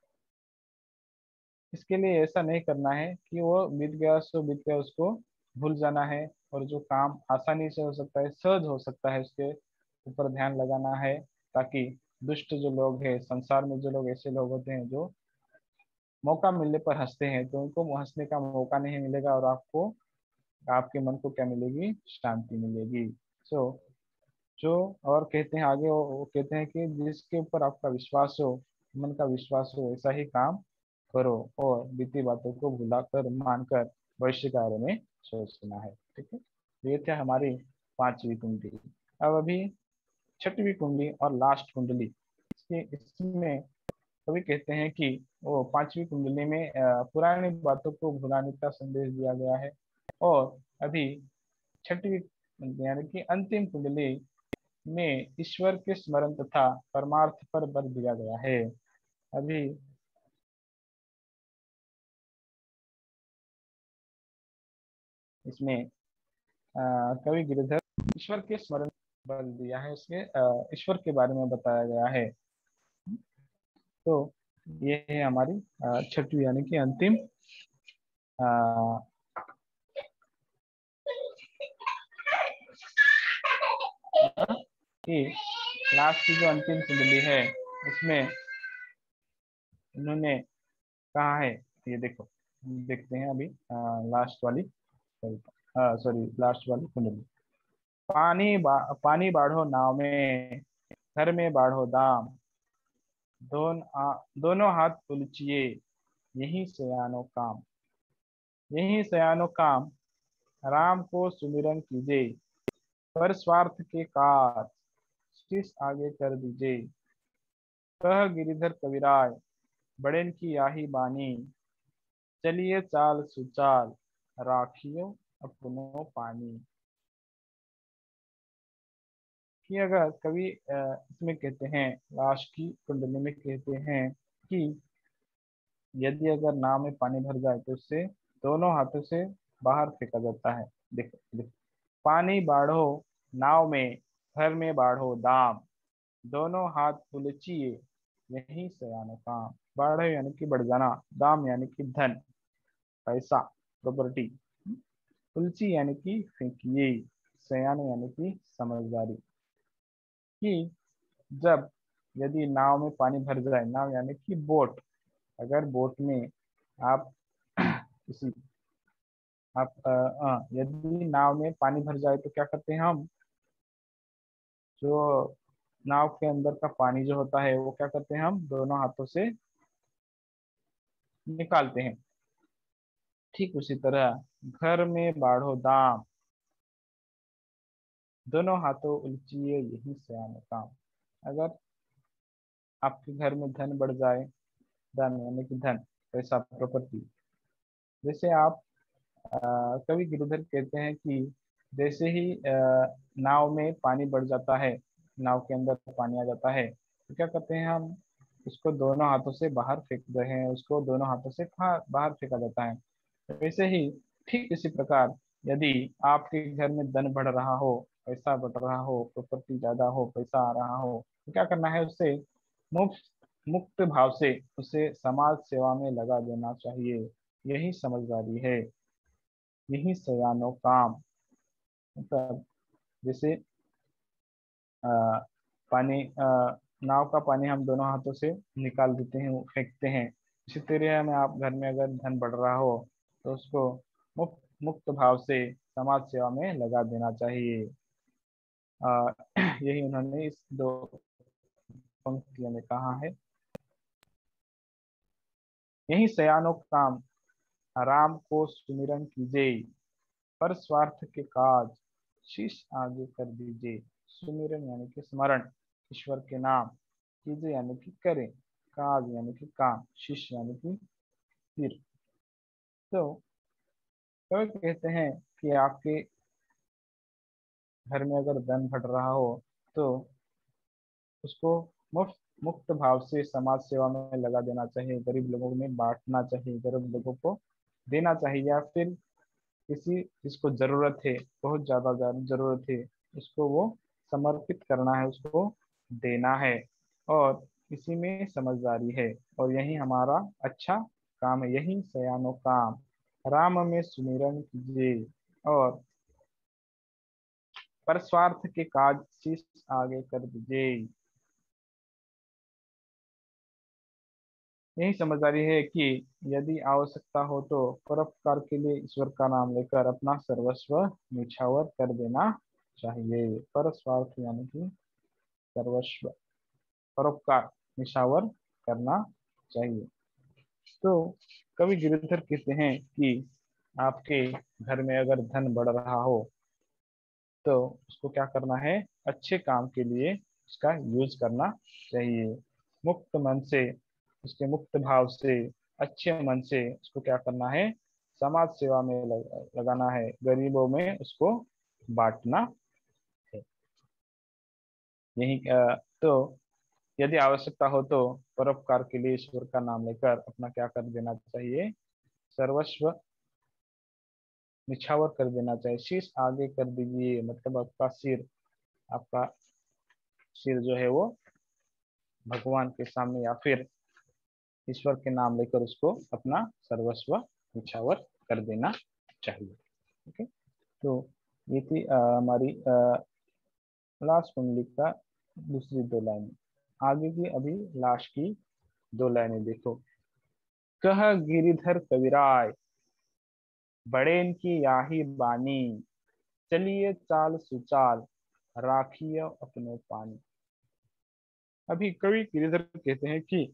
इसके लिए ऐसा नहीं करना है कि वो बीत गया सो बीत गया, उसको भूल जाना है, और जो काम आसानी से हो सकता है, सहज हो सकता है, उसके ऊपर ध्यान लगाना है, ताकि दुष्ट जो लोग हैं संसार में, जो लोग ऐसे लोग होते हैं जो मौका मिलने पर हंसते हैं, तो उनको हंसने का मौका नहीं मिलेगा, और आपको आपके मन को क्या मिलेगी, शांति मिलेगी। सो जो और कहते हैं आगे, वो, वो कहते हैं कि जिसके ऊपर आपका विश्वास हो, मन का विश्वास हो, ऐसा ही काम करो, और बीती बातों को भुलाकर मानकर भविष्य के बारे में सोचना है। ठीक है, तो ये थे हमारी पांचवी कुंडली। अब अभी छठवीं कुंडली और लास्ट कुंडली, इसके इसमें कवि कहते हैं कि वो पांचवी कुंडली में अ, पुरानी बातों को भुलाने का संदेश दिया गया है, और अभी छठवीं यानी कि अंतिम कुंडली में ईश्वर के स्मरण तथा परमार्थ पर बल दिया गया है। अभी इसमें अ, कवि गिरिधर ईश्वर के स्मरण बल दिया है, उसके अ, ईश्वर के बारे में बताया गया है। तो ये है हमारी अ, छठवीं यानी कि अंतिम अ, कि लास्ट की जो अंतिम कुंडली है उसमें उन्होंने कहा है, ये देखो, देखते हैं अभी लास्ट वाली, सॉरी लास्ट वाली कुंडली। पानी बा, पानी बाढ़ो नाव में, घर में बाढ़ो दाम, दोन आ, दोनों हाथ उलचिए, यही सयानो काम, यही सयानो काम, राम को सुमिरन कीजिए, पर स्वार्थ के काज शीश आगे कर दीजिए। कह गिरिधर कविराय, बड़ेन की आही बानी, चलिए चाल सुचाल, राखियो अपनो पानी। कि अगर कवि अ, इसमें कहते हैं, लास्ट की कुंडली में कहते हैं कि यदि अगर नाव में पानी भर जाए तो उससे दोनों हाथों से बाहर फेंका जाता है। देखो देखो, पानी बाढ़ो नाव में, घर में बाढ़ो दाम, दोनों हाथ उलचिए, यही सयानो काम। बाढ़ो यानी कि बढ़ जाना, दाम यानी कि धन, पैसा, प्रॉपर्टी, उलची यानी कि फेंकिए, सयानो यानी कि समझदारी। कि जब यदि नाव में पानी भर जाए, नाव यानी कि बोट, अगर बोट में आप किसी आप अ, अ, यदि नाव में पानी भर जाए तो क्या करते हैं हम, जो नाव के अंदर का पानी जो होता है वो क्या करते हैं, हम दोनों हाथों से निकालते हैं। ठीक उसी तरह घर में बाढ़ो दाम, दोनों हाथों उलचिए, यही सयानो काम। अगर आपके घर में धन बढ़ जाए, धन यानी कि धन, पैसा, प्रॉपर्टी, जैसे आप अ, कवि गिरिधर कहते हैं कि जैसे ही अ, नाव में पानी बढ़ जाता है, नाव के अंदर पानी आ जाता है, तो क्या करते हैं हम, उसको दोनों हाथों से बाहर फेंक रहे हैं, उसको दोनों हाथों से बाहर बाहर फेंका जाता है। वैसे ही ठीक इसी प्रकार यदि आपके घर में धन बढ़ रहा हो, पैसा बढ़ रहा हो, प्रॉपर्टी ज्यादा हो, पैसा आ रहा हो, तो क्या करना है, उससे मुफ्त मुक्त भाव से उसे समाज सेवा में लगा देना चाहिए। यही समझदारी है, यही सयानो काम। मतलब जैसे अ, पानी अ, नाव का पानी हम दोनों हाथों से निकाल देते हैं, फेंकते हैं, इसी तरह में आप घर में अगर धन बढ़ रहा हो तो उसको मुक्त मुक्त भाव से समाज सेवा में लगा देना चाहिए। अ, यही उन्होंने इस दो पंक्तियों में कहा है। यही सयानो काम, राम को सुमिरन कीजिए, पर स्वार्थ के काज शीश आगे कर दीजिए। सुमिरन यानी कि स्मरण, ईश्वर के नाम, कीजिए यानी कि करें, काज यानी कि काम, शीश यानी कि सिर। तो कवि कहते हैं कि आपके घर में अगर धन बढ़ रहा हो तो उसको मुफ्त मुक्त भाव से समाज सेवा में लगा देना चाहिए, गरीब लोगों में बांटना चाहिए, गरीब लोगों को देना चाहिए, या फिर किसी जिसको जरूरत है, बहुत ज्यादा जरूरत है, उसको वो समर्पित करना है, उसको देना है। और इसी में समझदारी है, और यही हमारा अच्छा काम है, यही सयानो काम। राम में सुमिरन कीजिए और पर स्वार्थ के काज शीश आगे कर दीजिए। यही समझदारी है कि यदि आवश्यकता हो तो परोपकार के लिए ईश्वर का नाम लेकर अपना सर्वस्व निछावर कर देना चाहिए। पर स्वार्थ यानी कि सर्वस्व, परोपकार, निछावर करना चाहिए। तो कवि गिरिधर कहते हैं कि आपके घर में अगर धन बढ़ रहा हो तो उसको क्या करना है, अच्छे काम के लिए उसका यूज करना चाहिए। मुक्त मन से, उसके मुक्त भाव से, अच्छे मन से उसको क्या करना है, समाज सेवा में लग, लगाना है, गरीबों में उसको बांटना है। यही अ, तो यदि आवश्यकता हो तो परोपकार के लिए ईश्वर का नाम लेकर अपना क्या कर देना चाहिए, सर्वस्व निछावर कर देना चाहिए। शीश आगे कर दीजिए, मतलब आपका सिर, आपका सिर जो है वो भगवान के सामने या फिर ईश्वर के नाम लेकर उसको अपना सर्वस्व निछावर कर देना चाहिए। ओके, तो ये थी अ, हमारी लास्ट कुंडली का दूसरी दो लाइन। आगे की अभी लास्ट की दो लाइनें देखो। कह गिरिधर कविराय, बड़ेन की याही बानी, चलिए चाल सुचाल, राखिए अपनो पानी। अभी कवि गिरिधर कहते हैं कि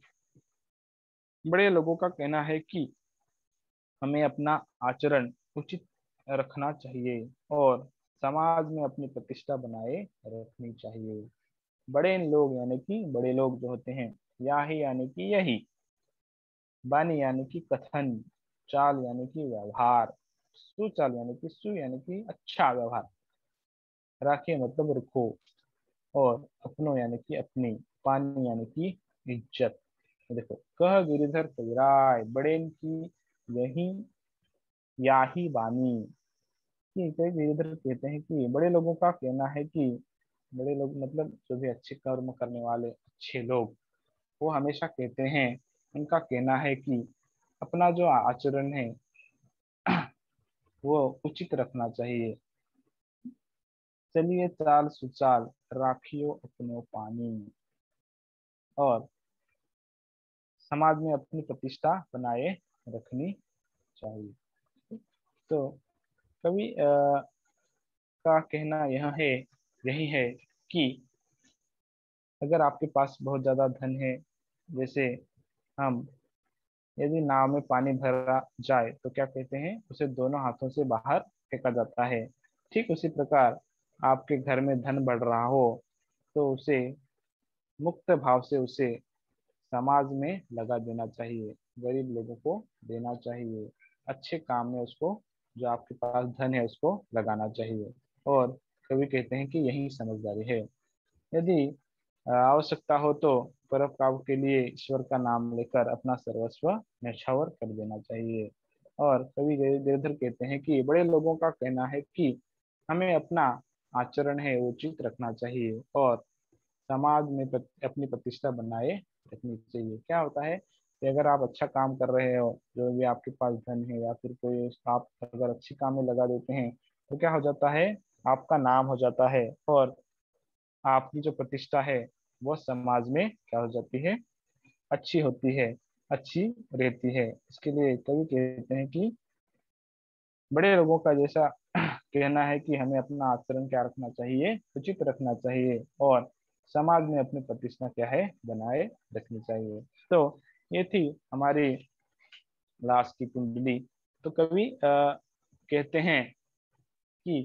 बड़े लोगों का कहना है कि हमें अपना आचरण उचित रखना चाहिए और समाज में अपनी प्रतिष्ठा बनाए रखनी चाहिए। बड़े लोग यानी कि बड़े लोग जो होते हैं, याही यानी कि यही, बानी यानी कि कथन, चाल यानी कि व्यवहार, सुचाल यानी कि सु यानी कि अच्छा व्यवहार, राखिए मतलब रखो, और अपनों यानी कि अपनी, पानी यानी कि इज्जत। देखो, कह गिरिधर कविराय, बड़े की यही याही बानी। कि कई गिरिधर कहते हैं कि बड़े लोगों का कहना है कि बड़े लोग मतलब जो भी अच्छे कर्म करने वाले अच्छे लोग, वो हमेशा कहते हैं, उनका कहना है कि अपना जो आचरण है वो उचित रखना चाहिए। चलिए चाल सुचाल, राखियो अपनो पानी, और समाज में अपनी प्रतिष्ठा बनाए रखनी चाहिए। तो कवि अ, का कहना यह है, यही है कि अगर आपके पास बहुत ज्यादा धन है, जैसे हम, यदि नाव में पानी भरा जाए तो क्या कहते हैं, उसे दोनों हाथों से बाहर फेंका जाता है। ठीक उसी प्रकार आपके घर में धन बढ़ रहा हो तो उसे मुक्त भाव से उसे समाज में लगा देना चाहिए, गरीब लोगों को देना चाहिए, अच्छे काम में उसको, जो आपके पास धन है उसको लगाना चाहिए। और कवि कहते हैं कि यही समझदारी है। यदि अ, आवश्यकता हो तो परोपकार के लिए ईश्वर का नाम लेकर अपना सर्वस्व न्यौछावर कर देना चाहिए। और कवि गिरिधर कहते हैं कि बड़े लोगों का कहना है कि हमें अपना आचरण है उचित रखना चाहिए और समाज में प्रत, अपनी प्रतिष्ठा बनाए रखनी चाहिए। क्या होता है कि अगर आप अच्छा काम कर रहे हो, जो भी आपके पास धन है या फिर कोई आप अगर अच्छी काम में लगा देते हैं तो क्या हो जाता है, आपका नाम हो जाता है, और आपकी जो प्रतिष्ठा है वो समाज में क्या हो जाती है, अच्छी होती है, अच्छी रहती है। इसके लिए कवि कहते हैं कि बड़े लोगों का जैसा कहना है कि हमें अपना आचरण क्या रखना चाहिए, उचित रखना चाहिए, और समाज में अपनी प्रतिष्ठा क्या है, बनाए रखनी चाहिए। तो ये थी हमारी लास्ट की कुंडली, तो कवि अ, कहते हैं कि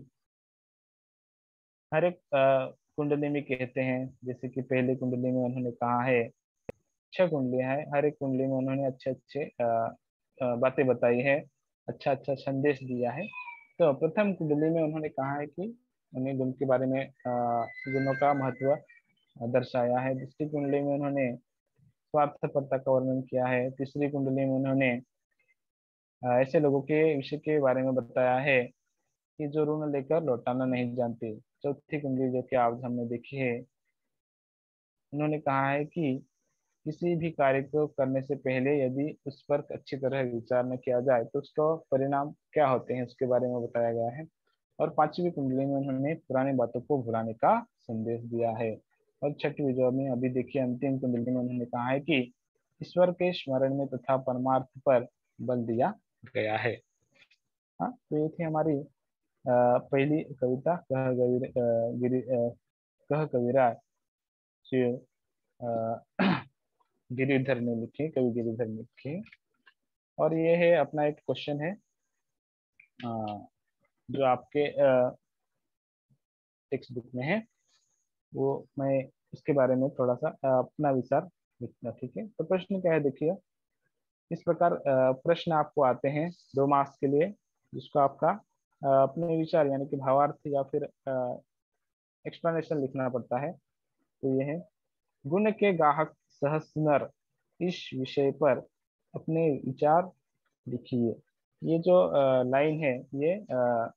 हर एक अ, कुंडली में कहते हैं, जैसे कि पहले कुंडली में उन्होंने कहा है, छह कुंडलियां हैं, हर एक कुंडली में उन्होंने अच्छे अच्छे अ, अ, बातें बताई है, अच्छा अच्छा संदेश दिया है। तो प्रथम कुंडली में उन्होंने कहा है कि उन्हें गुण के बारे में अ, गुणों का महत्व दर्शाया है। दूसरी कुंडली में उन्होंने स्वार्थपरता का वर्णन किया है। तीसरी कुंडली में उन्होंने अ, ऐसे लोगों के विषय के बारे में बताया है कि जो ऋण लेकर लौटाना नहीं जानते। चौथी कुंडली जो कि आज हमने देखी है, उन्होंने कहा है कि किसी भी कार्य को करने से पहले यदि उस पर अच्छी तरह विचार न किया जाए तो उसका परिणाम क्या होते हैं उसके बारे में बताया गया है। और पांचवी कुंडली में उन्होंने पुरानी बातों को भुलाने का संदेश दिया है। और छठवीं जो में अभी देखिए अंतिम कुंडली में उन्होंने कहा है कि ईश्वर के स्मरण में तथा परमार्थ पर बल दिया गया है। हाँ, तो ये थी हमारी अ, पहली कविता कह गवीर अ, गिरि अ, कह कबीरा जो अ, गिरिधर ने लिखी, कवि गिरिधर ने लिखी। और ये है अपना एक क्वेश्चन है अ, जो आपके टेक्स्ट बुक में है, वो मैं इसके बारे में थोड़ा सा अ, अपना विचार लिखना। ठीक है, तो प्रश्न क्या है देखिए, इस प्रकार अ, प्रश्न आपको आते हैं दो मार्क्स के लिए, जिसको आपका अ, अपने विचार यानी कि भावार्थ या फिर एक्सप्लेनेशन लिखना पड़ता है। तो ये है, गुण के गाहक सहस नर, इस विषय पर अपने विचार लिखिए। ये जो लाइन है, ये अ,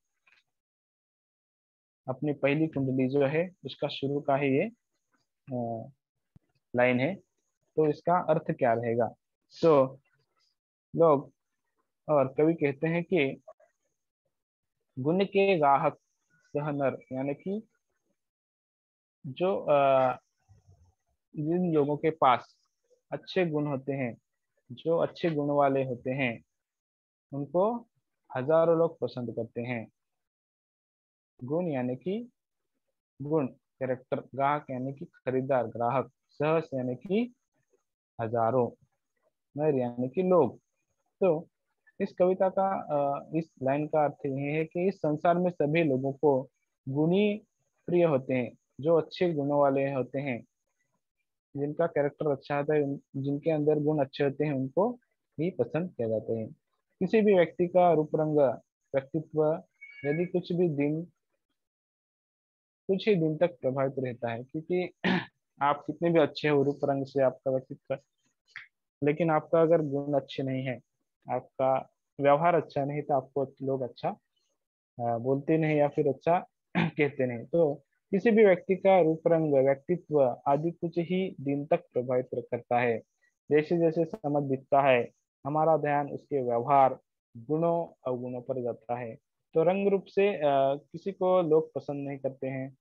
अपनी पहली कुंडली जो है उसका शुरू का ही ये लाइन है। तो इसका अर्थ क्या रहेगा? तो लोग और कवि कहते हैं कि गुण के गाहक सह नर, यानी कि जो अ, जिन लोगों के पास अच्छे गुण होते हैं, जो अच्छे गुण वाले होते हैं, उनको हजारों लोग पसंद करते हैं। गुण यानी कि गुण, कैरेक्टर, ग्राहक यानी कि खरीदार ग्राहक, सहस यानी कि हजारों, नर यानी कि लोग। तो इस कविता का अ, इस लाइन का अर्थ ये है कि इस संसार में सभी लोगों को गुणी प्रिय होते हैं, जो अच्छे गुणों वाले होते हैं, जिनका कैरेक्टर अच्छा होता है, उन- जिनके अंदर गुण अच्छे होते हैं, उनको ही पसंद किया जाते हैं। किसी भी व्यक्ति का रूप रंग, व्यक्तित्व यदि कुछ भी दिन कुछ ही दिन तक प्रभावित रहता है, क्योंकि आप कितने भी अच्छे हो रूप रंग से, आपका व्यक्तित्व, लेकिन आपका अगर गुण अच्छे नहीं है, आपका व्यवहार अच्छा नहीं, तो आपको लोग अच्छा अ, बोलते नहीं या फिर अच्छा कहते नहीं। तो किसी भी व्यक्ति का रूप रंग, व्यक्तित्व आदि कुछ ही दिन तक प्रभावित करता है। जैसे जैसे समय बीतता है, हमारा ध्यान उसके व्यवहार, गुणों अवगुणों पर जाता है। तो रंग रूप से अ, किसी को लोग पसंद नहीं करते हैं।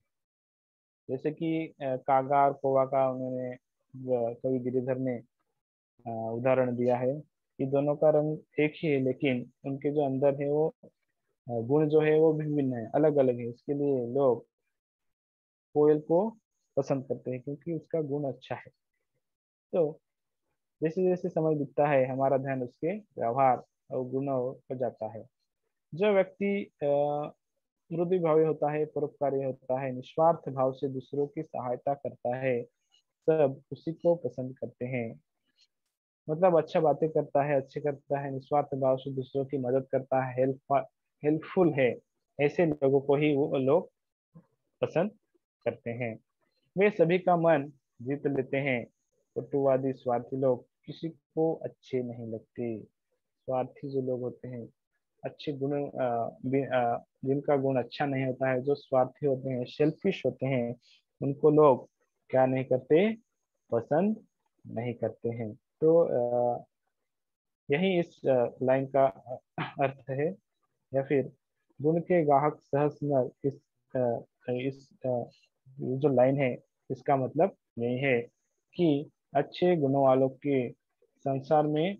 जैसे कि अ, कागा और कौवा का उन्होंने अ, कवि गिरिधर ने अ, उदाहरण दिया है कि दोनों का रंग एक ही है, लेकिन उनके जो अंदर है वो अ, गुण जो है वो भिन्न है, अलग अलग है। इसके लिए लोग कोयल को पसंद करते हैं क्योंकि उसका गुण अच्छा है। तो जैसे जैसे समय बीतता है, हमारा ध्यान उसके व्यवहार और गुणों पर जाता है। जो व्यक्ति अ, मृदु भावी होता है, परोपकारी होता है, निस्वार्थ भाव से दूसरों की सहायता करता है, सब उसी को पसंद करते हैं। मतलब अच्छा बातें करता है, अच्छे करता है, निस्वार्थ भाव से दूसरों की मदद करता है, हेल्प हेल्पफुल है, ऐसे लोगों को ही वो लोग पसंद करते हैं। वे सभी का मन जीत लेते हैं। कटुवादी स्वार्थी लोग किसी को अच्छे नहीं लगते। स्वार्थी जो लोग होते हैं, अच्छे गुण अ, बि- अ, जिनका गुण अच्छा नहीं होता है, जो स्वार्थी होते हैं, सेल्फिश होते हैं, उनको लोग क्या नहीं करते, पसंद नहीं करते हैं। तो अ, यही इस लाइन का अ, अर्थ है। या फिर गुण के गाहक सहस नर, इस अ, इस अ, ये जो लाइन है, इसका मतलब यही है कि अच्छे गुणों वालों के संसार में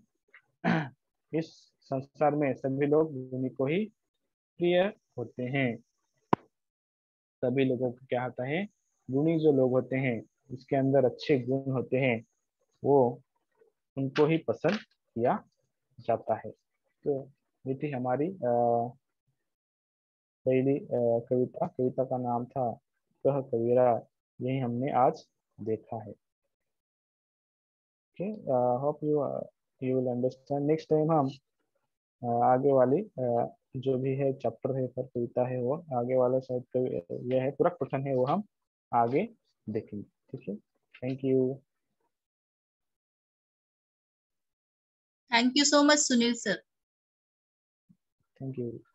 इस संसार में सभी लोग गुणी को ही प्रिय होते हैं। सभी लोगों को क्या होता है, गुणी जो लोग होते हैं, उसके अंदर अच्छे गुण होते हैं, वो उनको ही पसंद किया जाता है। तो ये थी हमारी अ, पहली अ, कविता। कविता का नाम था कह कबीरा। यही हमने आज देखा है। Okay, hope you you will understand. Next time हम अ, आगे वाली अ, जो भी है चैप्टर है पर कविता है वो आगे वाला शायद कवि- यह है पूरक पठन है वो हम आगे देखेंगे। ठीक है, thank you. Thank you so much Sunil sir. Thank you.